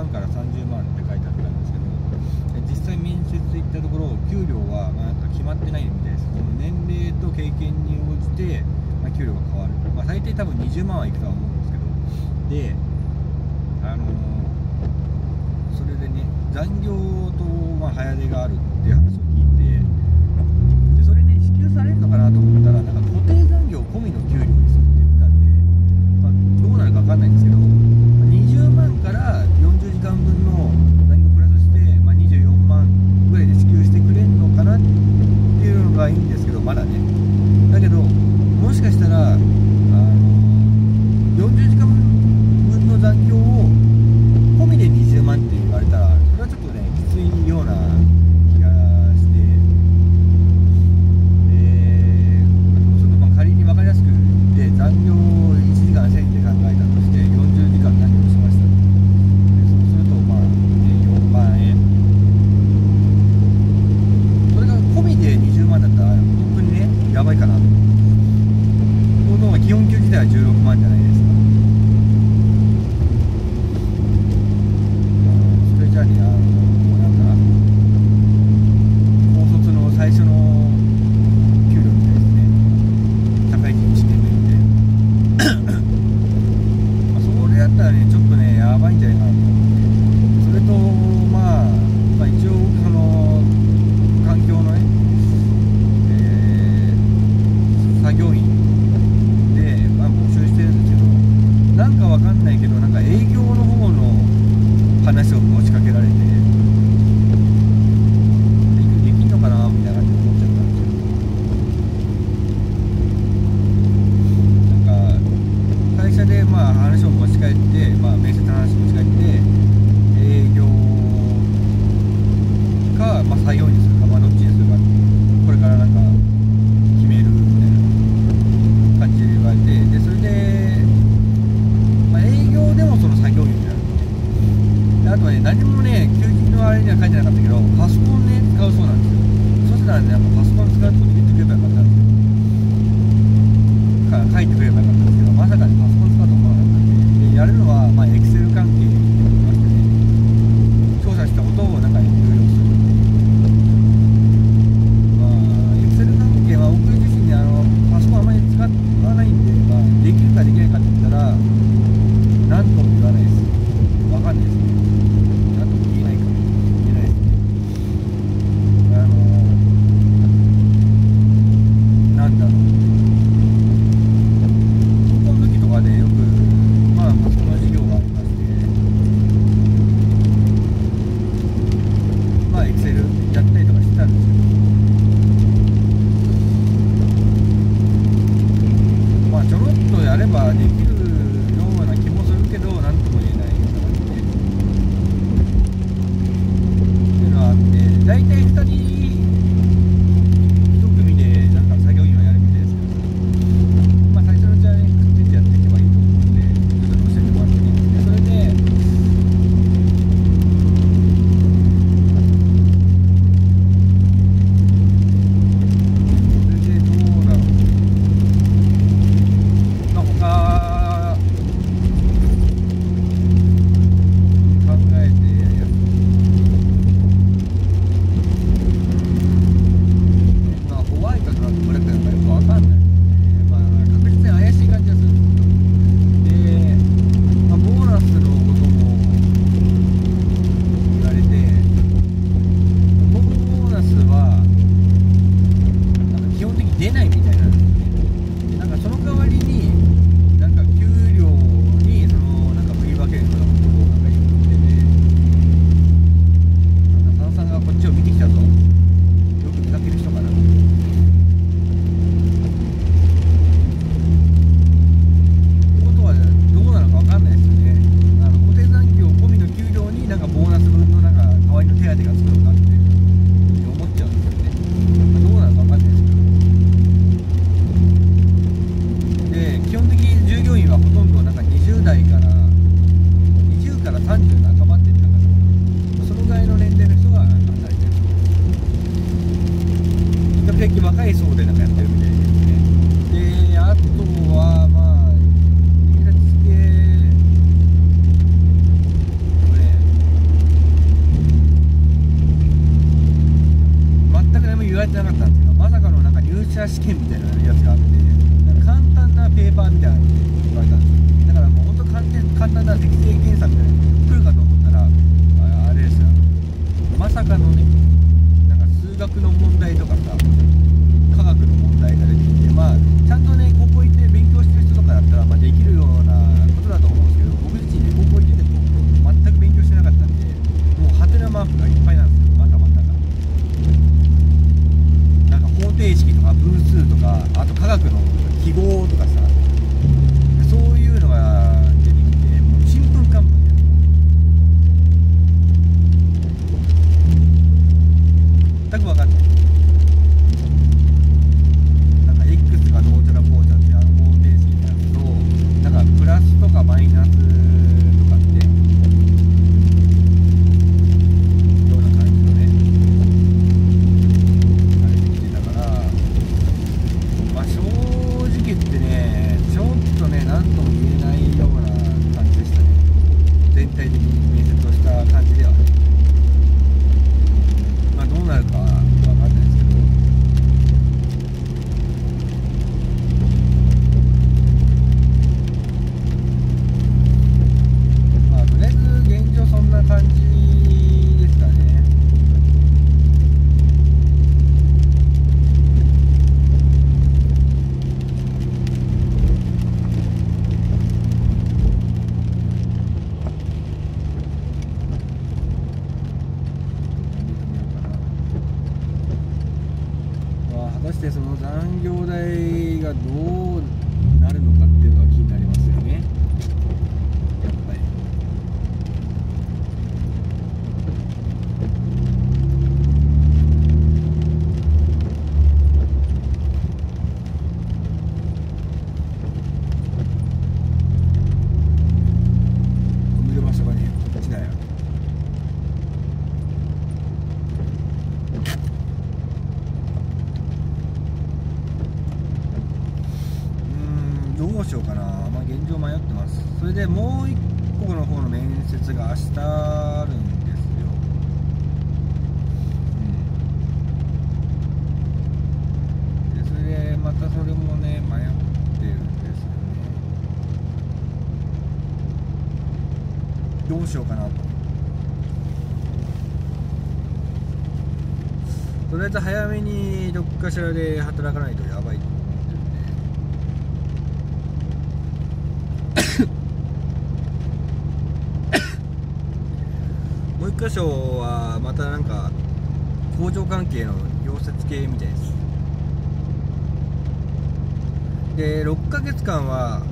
万から30万って書いてあったんですけど、実際面接行ったところ給料はなんか決まってないみたいです。その年齢と経験に応じて、給料が変わる、最低多分20万はいくとは思うんですけど、でそれでね、残業と早出があるっていう話を聞いて、でそれね支給されるのかなと思ったら、なんか固定残業込みの給料ですって言ったんで、どうなるか分かんないんですけど、20万から40時間分の残業プラスして、24万ぐらいで支給してくれるのかなっていうのがいいんですけど、まだね。だけどもしかしたら40時間分の残業を込みで20万って言われたら、それはちょっとねきついような気がして、ちょっと仮に分かりやすく言って、残業1時間1000円で考えたとして40時間残業しました。でそうすると4万円、それが込みで20万だったら本当にねやばいかなと。基本給自体は16万じゃないですか。それじゃあね、なんか高卒の最初の給料みたいですね。社会人試験で見てそれやったらねちょっとねやばいんじゃないかなと思って、それと一応その環境のね、作業員募集してるんですけど、なんかわかんないけど、なんか営業の方の話を持ちかけられて、できんのかなみたいな感じで思っちゃったんですけど、なんか会社で話を持ち帰って、面接の話持ち帰って、営業か、採用にするか、どっちにするか、これからなんか決めるみたいな感じで言われて、でそれで、営業でもその作業員になるんで、あとはね、何もね求人のあれには書いてなかったけど、パソコンね使うそうなんですよ。そしたらね、パソコン使うってこと言ってくればよかったんですよ。書いてくればよかったんですけど、まさかねパソコン使うと思わなかったんで、やるのはエクセル関係って言ってましてね、調査したことをなんか入力する。エクセル関係は僕自身にパソコンあまり使わないんで、できるかできないかって言ったら何とも言わないです。わかんないですね。何とも言えないかも言えないですね。なんだろう、高校の時とかでよくパソコンの授業がありまして、エクセルやったりとかしてたんですけど、ちょろっとやればできるような気もするけど、なんとも言えないような感じでっていうのはあって、大体2人1組でなんか作業員はやるみたいですけど、最初のうちはねくっついてやっていけばいいと思うんで、ちょっと教えてもらってね。でそれでどうだろう、他者試験みたいなやつがあって、なんか簡単なペーパーみたいなのって言われたんですよ。だからもう本当簡単な適正検査みたいなの来るかと思ったら、あれですよ、まさかのね、なんか数学の問題とかさ、科学の問題が出てきて、まあちゃんとね高校行って勉強してる人とかだったら、まあ、できるようなことだと思うんですけど、僕自身ね高校行ってても全く勉強してなかったんで、もうハテナマークがいっぱいなんですよ、頭の中。なんか方程式とか分数とか、あと科学の記号とかさ、そういうのが出てきて、もうちんぷんかんぷんで、全く分かんない。なんか X がどうちゃらこうちゃって方程式のやつと、なんかプラスとかマイナスとかってような感じのね、あれできてたから、まあ正直言ってね、ちょっとね何とも言えないような感じでしたね、全体的に面接をした感じではね。まあどうなるかは分かんないですけど、まあとりあえず現状そんな感じですかね。果たしてその残業代がどうなるのかっていうのが気になりますよね、やっぱり。止める場所がねこっちだよ。どうしようかな、まあ現状迷ってます。それでもう一個の方の面接が明日あるんですよ。でそれでまたそれもね迷ってるんですよね。どうしようかなと。とりあえず早めにどっかしらで働かないとやばいと思ってるんで。もう一箇所はまたなんか工場関係の溶接系みたいです。で6ヶ月間は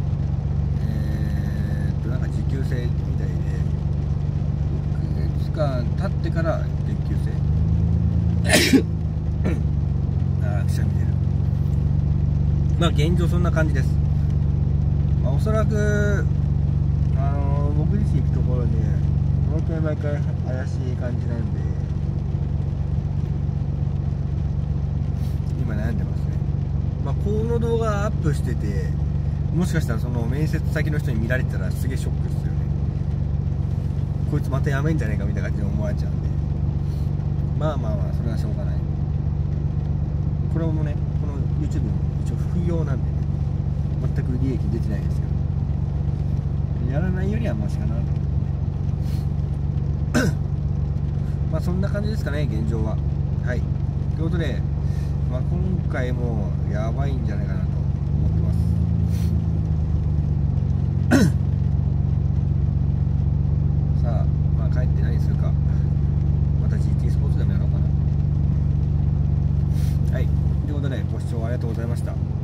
なんか時給制みたいで、6ヶ月間経ってから月給制ああくしゃみ出る。まあ現状そんな感じです。まあ、おそらく僕自身行くところで毎回怪しい感じなんで、今悩んでますね。まあこの動画アップしてて、もしかしたらその面接先の人に見られてたらすげえショックですよね。こいつまたやめんじゃねえかみたいな感じで思われちゃうんで、まあそれはしょうがない。これもね、この YouTube も一応副業なんでね、全く利益出てないですけど、やらないよりはマシかなと。まあそんな感じですかね、現状は。はい。ということで、まあ、今回もやばいんじゃないかなと思ってます。さあ、まあ帰って何するか。また GT スポーツでもやろうかな。はい。ということで、ご視聴ありがとうございました。